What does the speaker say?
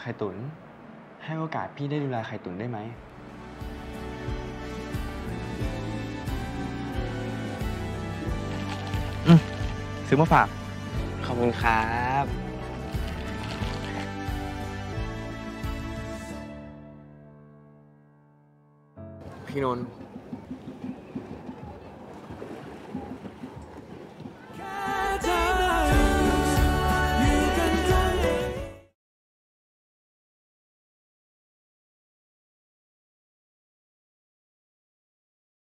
ข่ตุ๋นให้โอกาสพี่ได้ดูแลไข่ตุ๋นได้ไหมซื้อมาฝากขอบคุณครับพี่นนท์